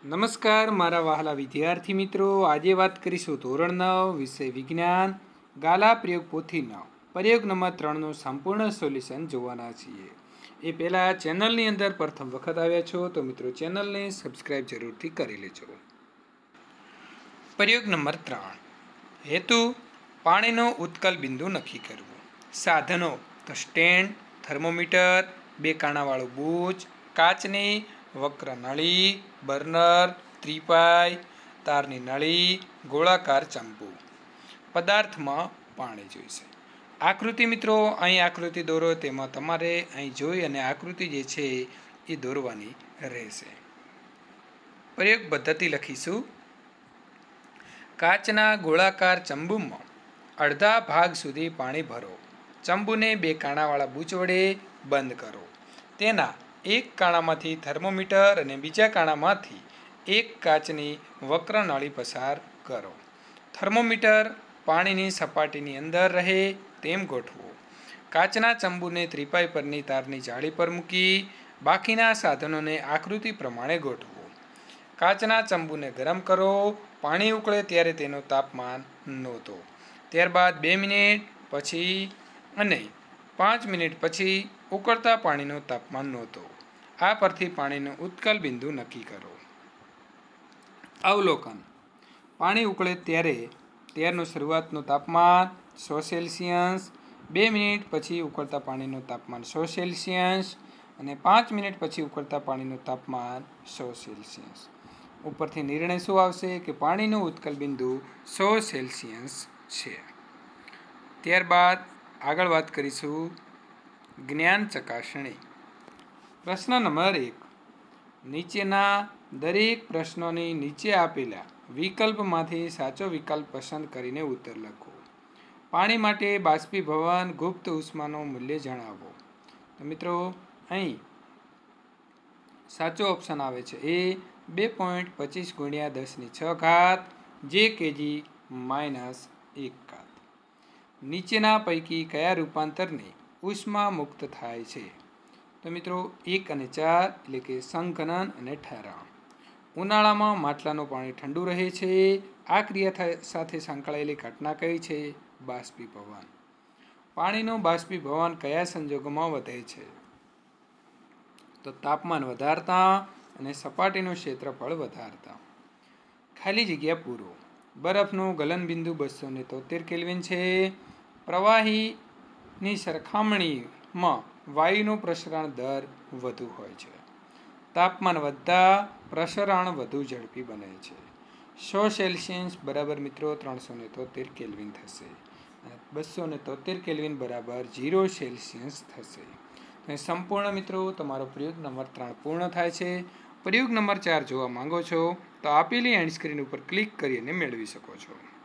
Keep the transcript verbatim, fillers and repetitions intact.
નમસ્કાર મારા વહાલા વિદ્યાર્થી મિત્રો, આજે વાત કરીશું ધોરણ નવ વિષય વિજ્ઞાન ગાલા પ્રયોગ પોથી નવ પ્રયોગ નંબર ત્રણનું સંપૂર્ણ સોલ્યુશન જોવાના છીએ. એ પહેલાં ચેનલની અંદર પ્રથમ વખત આવ્યા છો તો મિત્રો ચેનલને સબસ્ક્રાઈબ જરૂરથી કરી લેજો. પ્રયોગ નંબર ત્રણ, હેતુ પાણીનો ઉત્કલ બિંદુ નક્કી કરવું. સાધનો તો સ્ટેન્ડ, થર્મોમીટર, બે કાણાવાળું બૂચ, કાચની વક્ર નળી, બર્નર, ત્રિપાઈ, તારની નળી, ગોળાકાર ચંપુ. પદાર્થમાં પાણી જોઈશે. આકૃતિ મિત્રો અહીં આકૃતિ દોરો, તેમાં તમારે અહીં જોઈ અને આકૃતિ જે છે એ દોરવાની રહેશે. પ્રયોગ પદ્ધતિ લખીશું. કાચના ગોળાકાર ચંબુમાં અડધા ભાગ સુધી પાણી ભરો. ચંબુને બે કાણાવાળા બૂચ વડે બંધ કરો. તેના એક કાણામાંથી થર્મોમીટર અને બીજા કાણામાંથી એક કાચની વક્ર નળી પસાર કરો. થર્મોમીટર પાણીની સપાટીની અંદર રહે તેમ ગોઠવો. કાચના ચંબુને ત્રિપાઈ પરની તારની જાળી પર મૂકી બાકીના સાધનોને આકૃતિ પ્રમાણે ગોઠવો. કાચના ચંબુને ગરમ કરો. પાણી ઉકળે ત્યારે તેનું તાપમાન નોંધો. ત્યારબાદ બે મિનિટ પછી અને પાંચ મિનિટ પછી ઉકળતા પાણીનું તાપમાન નોંધો. આ પરથી પાણીનું ઉત્કલ બિંદુ નક્કી કરો. અવલોકન: પાણી ઉકળે ત્યારે ત્યારનું શરૂઆતનું તાપમાન સો સેલ્સિયસ, બે મિનિટ પછી ઉકળતા પાણીનું તાપમાન સો સેલ્સિયસ અને પાંચ મિનિટ પછી ઉકળતા પાણીનું તાપમાન સો સેલ્સિયસ. ઉપરથી નિર્ણય શું આવશે કે પાણીનું ઉત્કલ બિંદુ સો સેલ્સિયસ છે. ત્યારબાદ આગળ વાત કરીશું જ્ઞાન ચકાસણી. પ્રશ્ન નંબર એક, નીચેના દરેક પ્રશ્નોની નીચે આપેલા વિકલ્પમાંથી સાચો વિકલ્પ પસંદ કરીને ઉત્તર લખો. પાણી માટે બાષ્પીભવન ગુપ્ત ઉષ્માનું મૂલ્ય જણાવો. તો મિત્રો અહીં સાચો ઓપ્શન આવે છે એ બે પોઈન્ટ પચીસ ગુણ્યા દસની છ ઘાત જે કેજી માઇનસ એક ઘાત. નીચેના પૈકી કયા રૂપાંતરને ઉષ્મા મુક્ત થાય છે? તો મિત્રો એક અને ચાર એટલે કે સંઘનન અને ઠરાણ. ઉનાળામાં માટલાનું પાણી ઠંડુ રહે છે. આ ક્રિયા સાથે સંકળાયેલી ઘટના કઈ છે? બાષ્પીભવન. પાણીનું બાષ્પીભવન કયા સંજોગોમાં વધે છે? તો તાપમાન વધારતા અને સપાટીનું ક્ષેત્રફળ વધારતા. ખાલી જગ્યા પૂરો. બરફનું ગલનબિંદુ બસો ને તોતેર કેલ્વિન છે. પ્રવાહીની સરખામણીમાં વાયુનો પ્રસરણ દર વધુ હોય છે. તાપમાન વધતા પ્રસરણ વધુ ઝડપી બને છે. સો સેલ્સિયસ બરાબર મિત્રો ત્રણસો ને તોતેર કેલ્વિન થશે અને બસો ને તોતેર કેલ્વિન બરાબર ઝીરો સેલ્સિયસ થશે. સંપૂર્ણ મિત્રો તમારો પ્રયોગ નંબર ત્રણ પૂર્ણ થાય છે. પ્રયોગ નંબર ચાર જોવા માંગો છો તો આપેલી એન્ડ સ્ક્રીન ઉપર ક્લિક કરી અને મેળવી શકો છો.